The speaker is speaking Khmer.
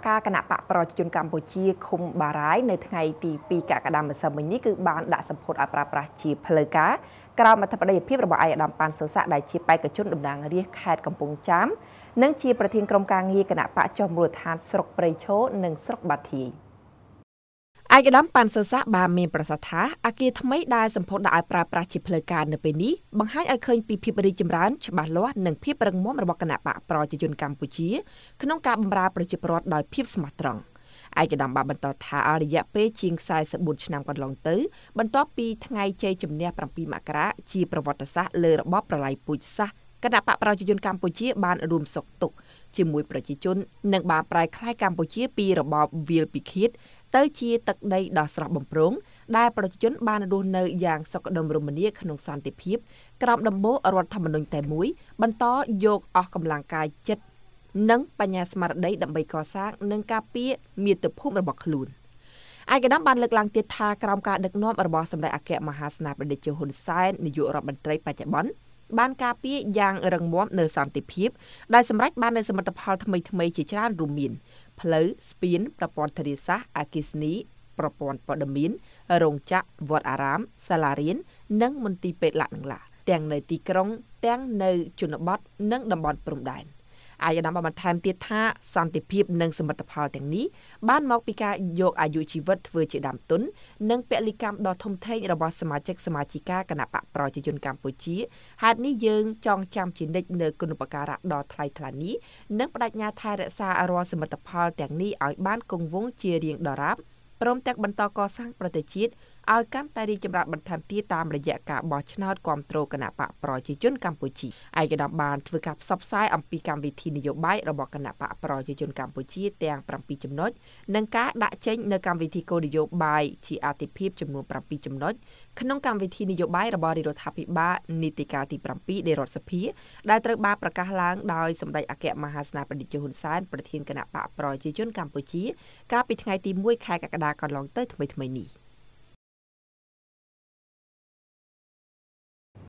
ការគណៈបកប្រជាជនកម្ពុជាឃុំបារាយនៅថ្ងៃទី2កក្កដាម្សិលមិញនេះគឺបានដាក់សម្ពោធឲ្យប្រើប្រាស់ជាផ្លូវការក្រោមអធិបតីភាពរបស់ឯកឧត្តមប៉ាន់សុស័ក្តិដែលជាបេក្ខជនតំណាងរាស្ត្រខេត្តកំពង់ចាមនិងជាប្រធានក្រុមការងារគណៈបកចុះមូលដ្ឋានស្រុកព្រៃឈរនិងស្រុកបាធាយឯកឧត្តមប៉ាន់សុស័ក្តិបានមានប្រសាសន៍ថាអគារថ្មីដែលសម្ពោធដាក់ឲ្យប្រើប្រាស់ជាផ្លូវការនៅពេលនេះបង្ហាញឲ្យឃើញពីភាពរីកចម្រើនច្បាស់លាស់និងភាពរឹងមាំរបស់គណៈបកប្រជាជនកម្ពុជាក្នុងការបម្រើប្រជាពលរដ្ឋដោយភាពស្មោះត្រង់ឯកឧត្តមបានបន្តថាអរិយៈពេលជាង44ឆ្នាំកន្លងទៅបន្ទាប់ពីថ្ងៃជ័យជំនះ7មករាជាប្រវត្តិសាស្ត្រលើរបបប្រល័យពូជសាសន៍គណៈបកប្រជាជនកម្ពុជាបានរួមសុខទុក្ខជាមួយប្រជាជននិងបានប្រែក្លាយកម្ពុជាពីរបបវាលពិឃាតទៅជាទឹកដីដ៏ស្រស់បំព្រងដែលប្រជាជនបានរស់នៅយ៉ាងសុខដុមរមនាក្នុងសន្តិភាពក្រោមដំបូលរដ្ឋធម្មនុញ្ញតែមួយបន្តយកអស់កម្លាំងកាយចិត្តនិងបញ្ញាស្មារតីដើម្បីកសាងនិងការពារមាតុភូមិរបស់ខ្លួនឯកឧត្តមបានលើកឡើងទៀតថាក្រោមការដឹកនាំរបស់សម្ដេចអគ្គមហាសេនាបតីជហ៊ុនសែននាយករដ្ឋមន្ត្រីបច្ចុប្បន្នបានការពារយ៉ាងរឹងមាំនៅសន្តិភាពដែលសម្រេចបាននូវសមិទ្ធផលថ្មីៗជាច្រើនរួមមានផ្លូវស្ពានប្រព័ន្ធធារាសាស្ត្រអគ្គិសនីប្រព័ន្ធព័ត៌មានរោងចក្រវត្តអារាមសាលារៀននិងមន្ទីរពេទ្យលក្ខណៈទាំងនៅទីក្រុងទាំងនៅជនបទនិងតំបន់ព្រំដែនឯកឧត្តមបានបន្ថែមទៀតថាសន្តិភាពនិងសមិទ្ធផលទាំងនេះបានមកពីការយកអាយុជីវិតធ្វើជាដើមទុននិងពលិកម្មដ៏ធំធេងរបស់សមាជិកសមាជិកាគណៈបកប្រជាជនកម្ពុជាហេតុនេះយើងចងចាំជានិច្ចនៅគុណូបការៈដ៏ថ្លៃថ្លានេះនិងបដិញ្ញាថែរក្សារាល់សមិទ្ធផលទាំងនេះឲ្យបានគង់វង្សជារៀងដរាបព្រមទាំងបន្តកសាងប្រទេសជាតិឲ្យកាន់តែរីកចម្រើនបន្ថែមទៀតតាមរយៈការបោះឆ្នោតគាំទ្រគណៈបកប្រជាជនកម្ពុជាឯកឧត្តមបានធ្វើការផ្សព្វផ្សាយអំពីកម្មវិធីនយោបាយរបស់គណៈបកប្រជាជនកម្ពុជាទាំង7ចំណុចនិងការដាក់ចេញនៅកម្មវិធីគោលនយោបាយជាអាទិភាពចំនួន7ចំណុចក្នុងកម្មវិធីនយោបាយរបស់រដ្ឋាភិបាលនីតិកាលទី7នៃរដ្ឋសភាដែលត្រូវបានប្រកាសឡើងដោយសម្ដេចអគ្គមហាសេនាបតីជហ៊ុនសែនប្រធានគណៈបកប្រជាជនកម្ពុជាកាលពីថ្ងៃទី1ខែកក្កដាកន្លងទៅថ្មីៗនេះ